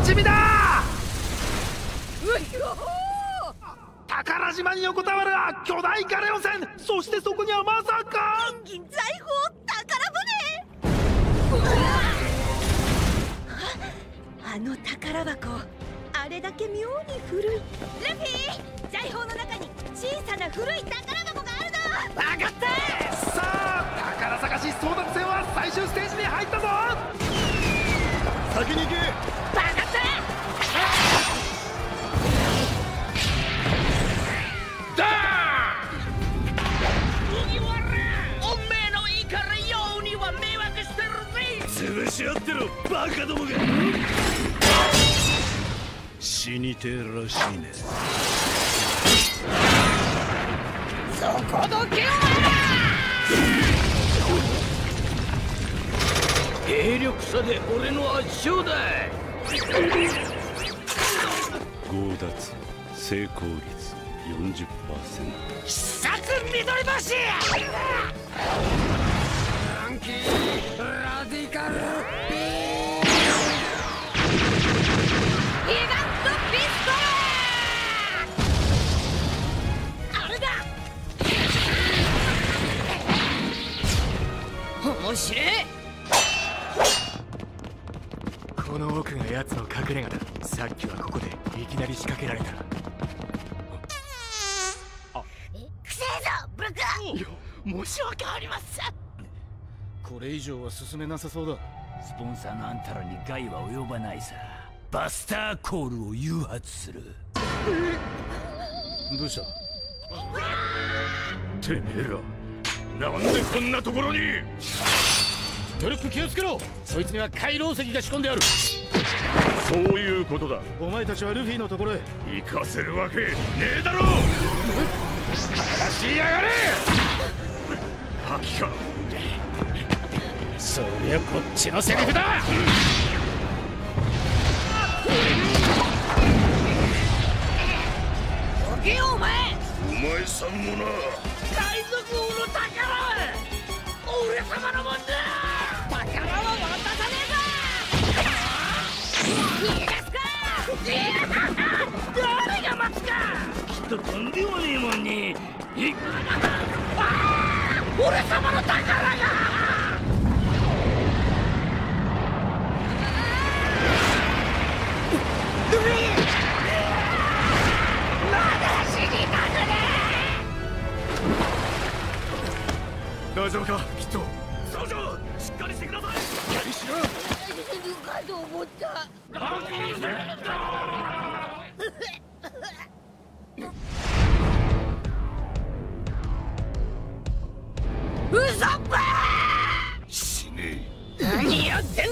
一味だ。 うひょほー。 宝島に横たわる巨大ガレオ船、そしてそこにはまさか金銀財宝宝船。あの宝箱、あれだけ妙に古い。ルフィ、財宝の中に小さな古い宝箱があるの。分かった。 さあ、宝探し争奪戦は最終ステージに入ったぞ。先に行け。 分かった。 だー麦わら、おめえの怒りようには迷惑してるぜ。 潰し合ってろバカどもが。死にてえらしいね。 そこどけお前ら。兵力差で俺の圧勝だ。 強奪成功率 40%。 必殺緑星。 ランキーラディカルビーギガントピストル。あれだ。面白い。 この奥が奴の隠れ家だ。さっきはここでいきなり仕掛けられた。 くせえぞブルク。 申し訳ありません。 これ以上は進めなさそうだ。スポンサーのあんたらに害は及ばないさ。バスターコールを誘発する。どうしたてめえら、なんでこんなところに。トルック気をつけろ。そいつには海楼石が仕込んである。そういうことだ。お前たちはルフィのところへ行かせるわけねえだろ。話しやがれ。覇気か。そりゃこっちのセリフだ。 どけよお前。 お前さんもな。 海賊王の宝は俺様のもんだ。 宝は渡さねえぞ。逃げ出すか。 誰が待つか。きっととんでもねえもんに。俺様の宝が。 大丈夫かきっと。 総長しっかりしてください。やりしろ。 かと思った。 ウソップ。 死ね何やってんだ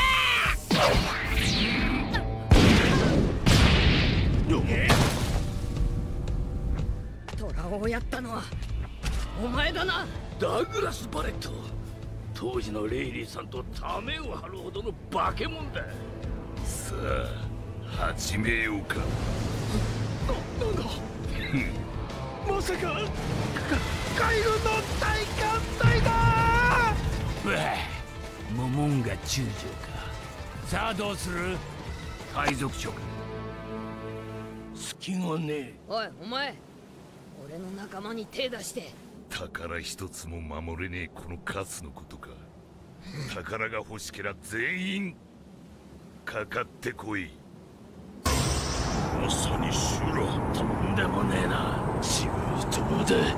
トラをやったのはお前だな。 ダグラス・バレット。当時のレイリーさんとためを張るほどの化け物だ。 さあ始めようか。 なんだまさか海軍の大艦隊だ。 モモンガ中将か。さあどうする。海賊長か。 隙がねえ。 おいお前、俺の仲間に手出して。 宝一つも守れねえこのカスのことか。宝が欲しけりゃ全員かかってこい。まさに修羅。 とんでもねえな。強い友だ。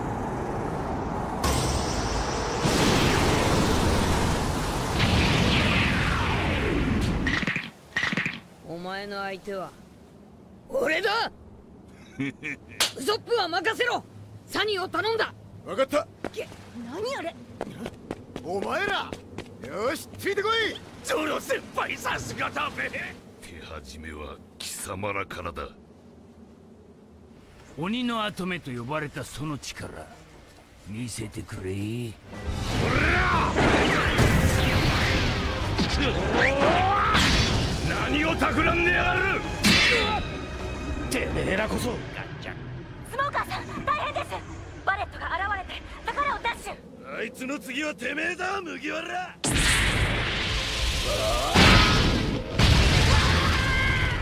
お前の相手は俺だ。ウソップは任せろ。サニーを頼んだ。 分かった。 何あれ。 お前らよしついてこい。 ジョロ先輩さすがだべ。 手始めは貴様らからだ。 鬼の跡目と呼ばれたその力見せてくれ。 何を企んでやがる。 てめえらこそ。 スモーカーさん大変です。バレットが現れて宝をダッシュ。 あいつの次はてめえだ麦わら。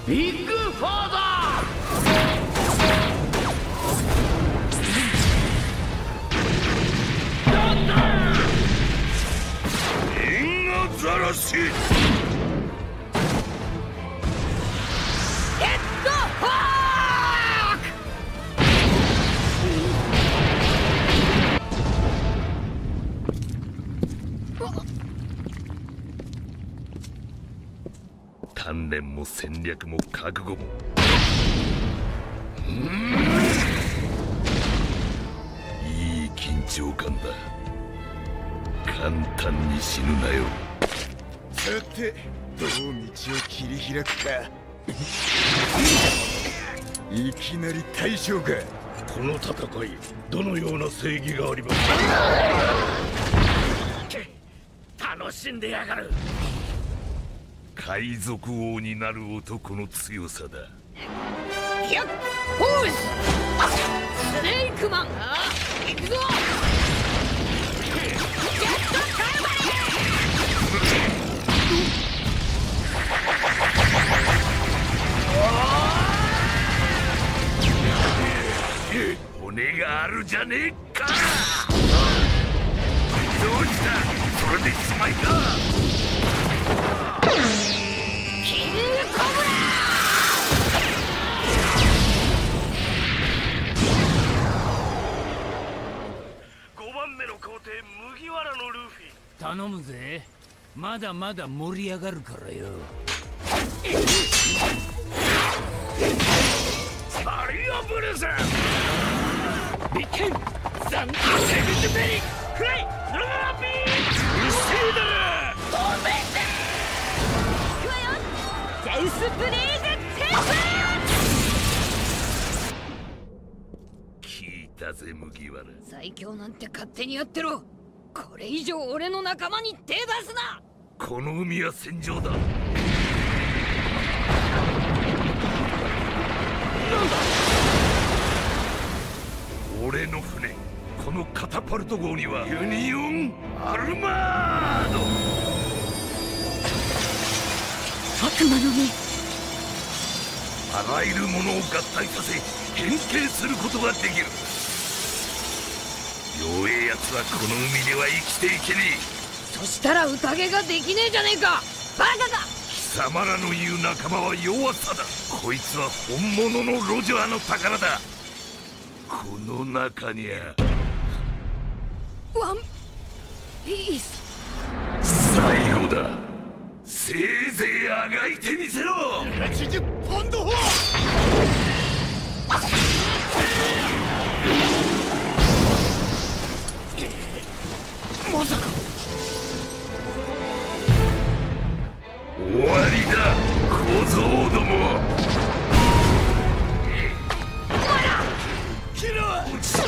ビッグファーザー。銀河ザラシ。鍛錬も戦略も覚悟もいい緊張感だ。簡単に死ぬなよ。 さてどう道を切り開くか。いきなり大将か。 この戦いどのような正義がありますか。楽しんでやがる。海賊王になる男の強さだ。 やっほースネークマン行くぞ。ジェットカルバレ骨があるじゃねえか。どうしたそれでしまいか。 キングコブラ 5番目の皇帝麦わらのルフィ。 頼むぜ。まだまだ盛り上がるからよ。 バリアブレゼンビッケンザンセグジュベリフライルナラピーウシーダー止めて行くわよ。ゼウスブレイズテー聞いたぜ麦わら。 プ。最強なんて勝手にやってろ。これ以上俺の仲間に手出すな。 この海は戦場だ。俺の船このカタパルト号にはユニオンアルマード。 悪魔の実。 あらゆるものを合体させ変形することができる。弱えやつはこの海では生きていけねえ。 そしたら宴ができねえじゃねえか。バカか。 貴様らの言う仲間は弱さだ。こいつは本物のロジャーの宝だ。この中にゃワンピース。 最後だ。せいぜいあがいてみせろ。 80ポンド砲。まさか終わりだ小僧ども。 キラー。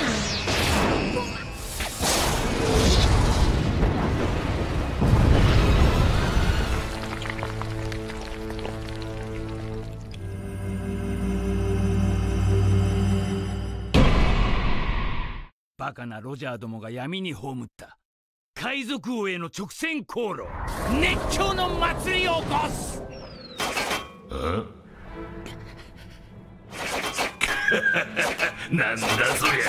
バカなロジャーどもが闇に葬った海賊王への直線航路。熱狂の祭りを起こす。 なんだそりゃ。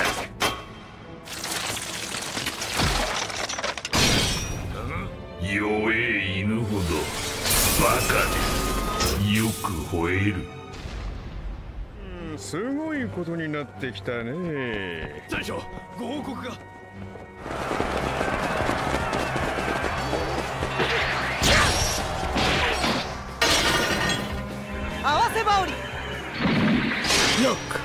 弱え犬ほどバカでよく吠える。 すごいことになってきたね。 大将ご報告が。 合わせ羽織。 ノック。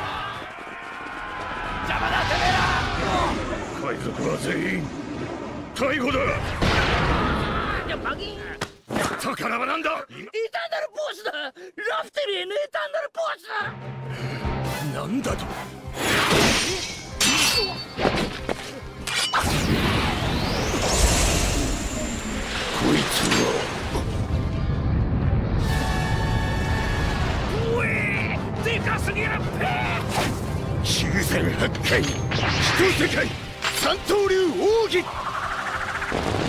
邪魔だてめえら。 海賊は全員逮捕だ。 バギン宝はなんだ。 エターナルポースだ。ラフテリエのエターナルポースだ。 なんだと。こいつはおいでかすぎるペ九千八回一世界三刀流奥義。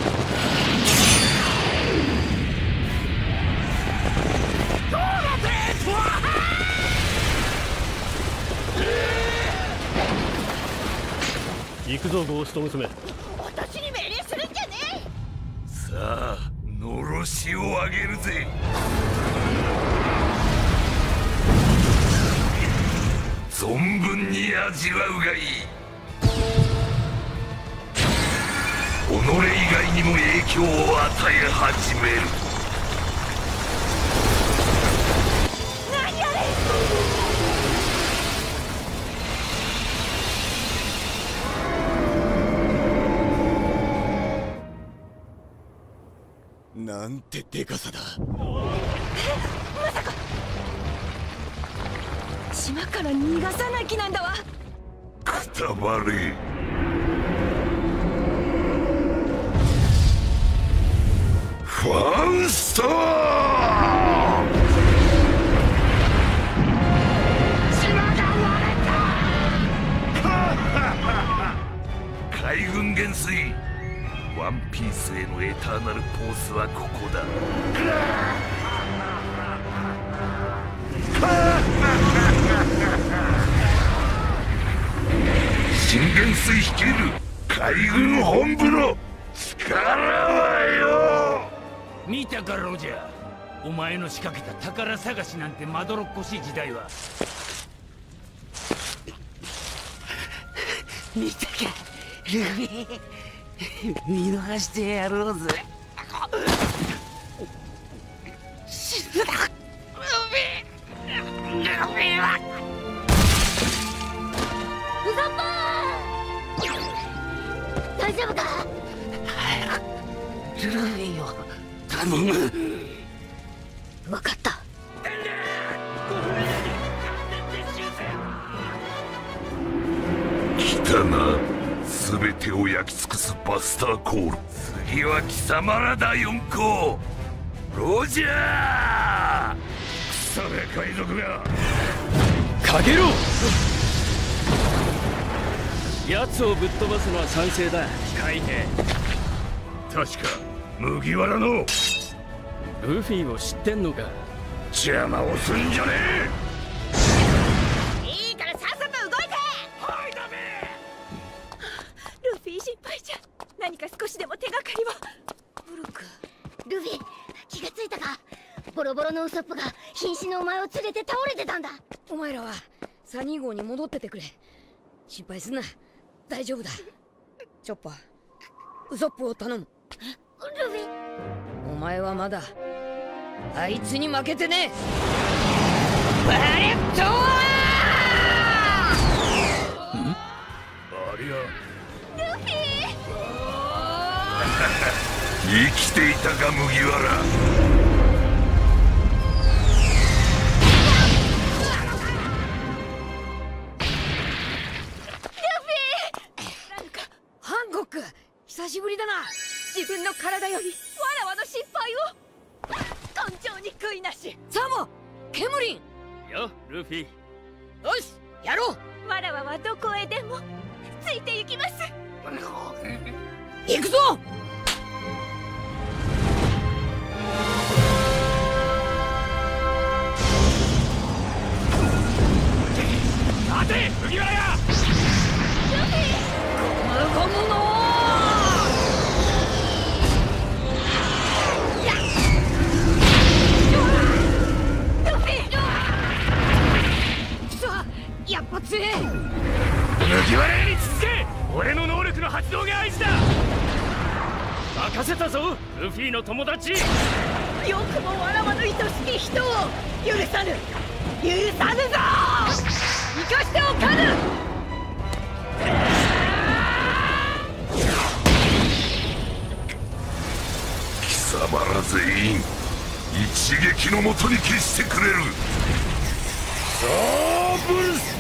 どうだぜ行くぞゴースト娘。 私に命令するんじゃねえ。 さあのろしを上げるぜ。存分に味わうがいい。己以外にも影響を与え始める。 何あれ。 なんてでかさだ。 まさか島から逃がさない気なんだわ。 くたばれ。ファンスター。 島が割れた。 海軍元帥、ワンピースへのエターナルポーズはここだ。新元帥率いる海軍本部の力はよ。 見たかロジャー、お前の仕掛けた宝探しなんてまどろっこしい時代は。 見たかルフィ、見逃してやろうぜ。死ぬなルフィ。ルフィはウソップ大丈夫か。 早くルフィを頼む。 分かった。 来たな、全てを焼き尽くすバスターコール。次は貴様らだ四皇。ロジャー。草部海賊がかけろ。奴をぶっ飛ばすのは賛成だ海兵。 確か麦わらのルフィを知ってんのか。 邪魔をすんじゃねえ。 いいからさっさと動いて。 はい、ダメ。 ルフィ心配じゃ。何か少しでも手がかりを。ブルク。 ルフィ、気がついたか。ボロボロのウソップが瀕死のお前を連れて倒れてたんだ。 お前らはサニー号に戻っててくれ。心配すんな、大丈夫だ。チョッパー、ウソップを頼む。 ルフィ、 お前はまだあいつに負けてねえ。 バレットありゃルフィ生きていたか麦わら。 ハンコック、久しぶりだな。自分の体よりわらわの心配を。根性に悔いなし。サモ、ケムリン。 よルフィ。 よし、やろう。わらわはどこへでもついて行きます。行くぞ。 待て麦わらや。 ゴムのやっぱ強え。 麦わらに続け。俺の能力の発動が合図だ。任せたぞルフィの友達。 よくもわらわの愛しき人を許さぬ、許さぬぞ。生かしておかぬ。 貴様ら全員一撃のもとに消してくれる。さあブルス、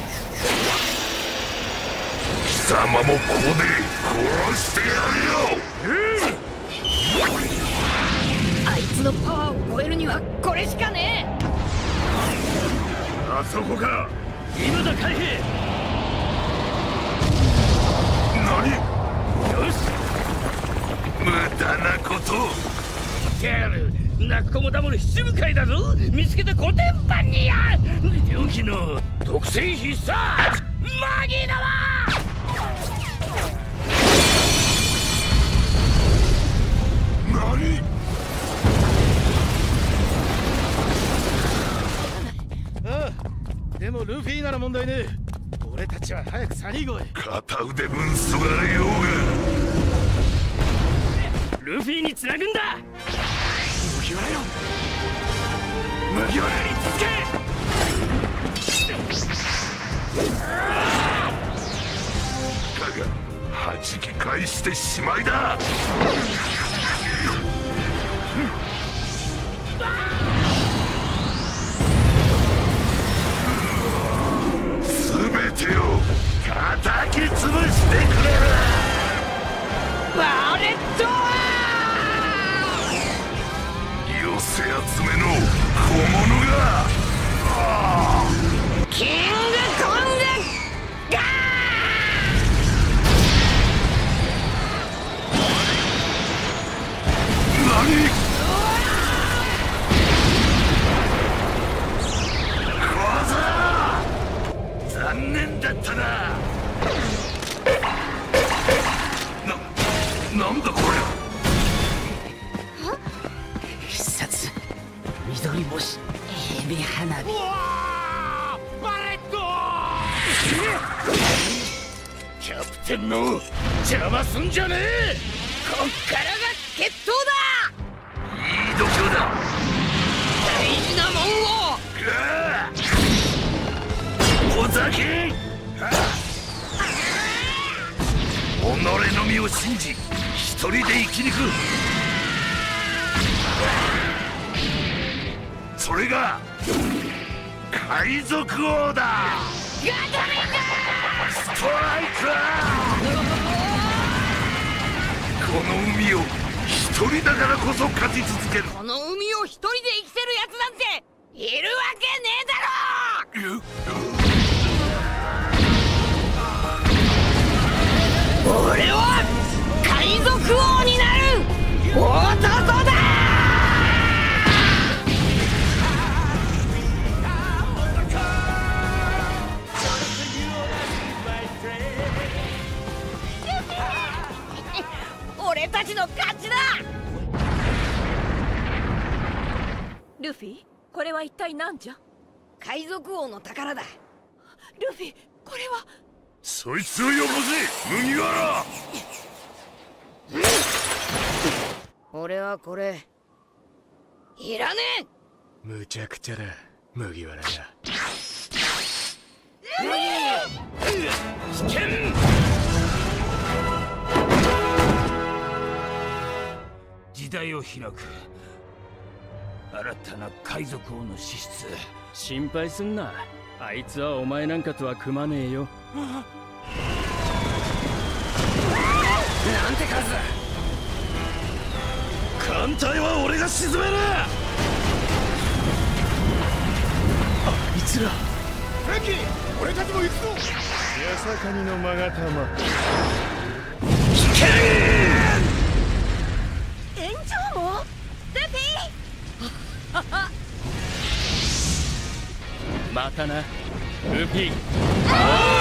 貴様もここで殺してやるよ。 あいつのパワーを超えるにはこれしかねえ。 あそこか。 今だ海兵。 何。 よし、 無駄なこと。 ギャル泣く子も黙る七部会だぞ。見つけたコテンパンにや猟奇の特製必殺マギーだわ。 ルフィなら問題ねえ。俺たちは早くサニー号へ。 片腕分そがれようがルフィにつなぐんだ。 麦わらよ、麦わらに続け。だが弾き返してしまいだ。全てを叩き潰してくれる。 バレット寄せ集めの小物がキングコングガ何？残念だったな。なんだこれ。 必殺緑星ヘビ花火。 うわー、バレットキャプテンの邪魔すんじゃねえ。 こっからが決闘だ。 いい度胸だ。 大事なもんを尾崎、己の身を信じ一人で生き抜く。それが海賊王だ。 ガトリングストライク。この海を一人だからこそ勝ち続ける。 この海を一人で生きてるやつなんているわけねえだろ。俺は海賊王になる男だ。俺たちの勝ちだ。ルフィ、これは一体何じゃ。海賊王の宝だ。ルフィ、これは。 そいつをよこせ、麦わら。 俺はこれいらねえ。 むちゃくちゃだ麦わらが。 危険。時代を開く新たな海賊王の資質。 心配すんな。あいつはお前なんかとは組まねえよ。 なんて数。 艦隊は俺が沈める。 あいつら。 フレンキー、俺たちも行くぞ。 八坂にの勾玉。 園長もルフィまたなルフィ。 ああ